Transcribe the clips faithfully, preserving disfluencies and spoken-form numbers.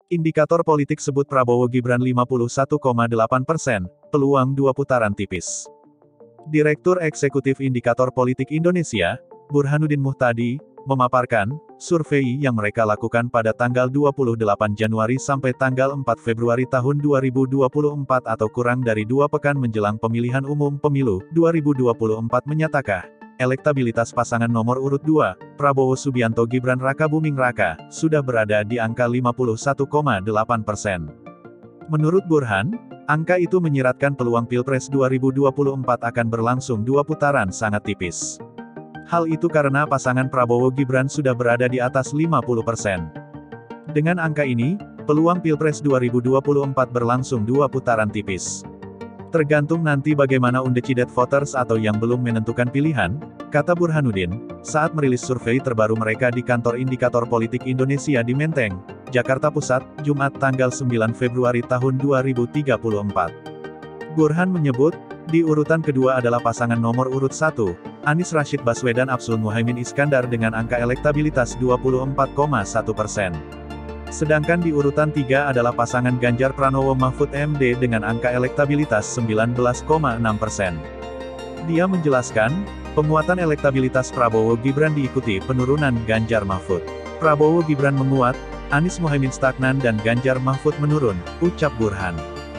Indikator politik sebut Prabowo Gibran lima puluh satu koma delapan persen, peluang dua putaran tipis. Direktur Eksekutif Indikator Politik Indonesia, Burhanuddin Muhtadi, memaparkan, survei yang mereka lakukan pada tanggal dua puluh delapan Januari sampai tanggal empat Februari tahun dua ribu dua puluh empat atau kurang dari dua pekan menjelang pemilihan umum pemilu dua ribu dua puluh empat menyatakan, elektabilitas pasangan nomor urut dua, Prabowo Subianto Gibran Rakabuming Raka, sudah berada di angka lima puluh satu koma delapan persen. Menurut Burhan, angka itu menyiratkan peluang Pilpres dua ribu dua puluh empat akan berlangsung dua putaran sangat tipis. Hal itu karena pasangan Prabowo Gibran sudah berada di atas lima puluh persen. Dengan angka ini, peluang Pilpres dua ribu dua puluh empat berlangsung dua putaran tipis. Tergantung nanti bagaimana undecided voters atau yang belum menentukan pilihan, kata Burhanuddin, saat merilis survei terbaru mereka di kantor Indikator Politik Indonesia di Menteng, Jakarta Pusat, Jumat tanggal sembilan Februari tahun dua ribu tiga puluh empat. Burhan menyebut, di urutan kedua adalah pasangan nomor urut satu, Anies Rashid Baswedan Absul Muhaimin Iskandar dengan angka elektabilitas dua puluh empat koma satu persen. Sedangkan di urutan tiga adalah pasangan Ganjar Pranowo Mahfud M D dengan angka elektabilitas sembilan belas koma enam persen. Dia menjelaskan, penguatan elektabilitas Prabowo Gibran diikuti penurunan Ganjar Mahfud. Prabowo Gibran menguat, Anies Muhaimin stagnan dan Ganjar Mahfud menurun, ucap Burhan.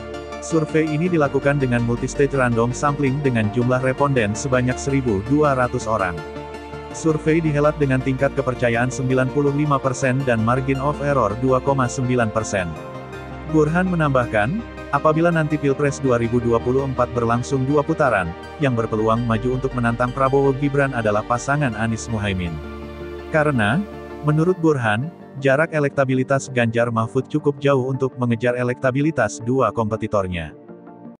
Survei ini dilakukan dengan multistage random sampling dengan jumlah responden sebanyak seribu dua ratus orang. Survei dihelat dengan tingkat kepercayaan sembilan puluh lima persen dan margin of error dua koma sembilan persen. Burhan menambahkan, apabila nanti Pilpres dua ribu dua puluh empat berlangsung dua putaran, yang berpeluang maju untuk menantang Prabowo Gibran adalah pasangan Anies Muhaimin. Karena, menurut Burhan, jarak elektabilitas Ganjar Mahfud cukup jauh untuk mengejar elektabilitas dua kompetitornya.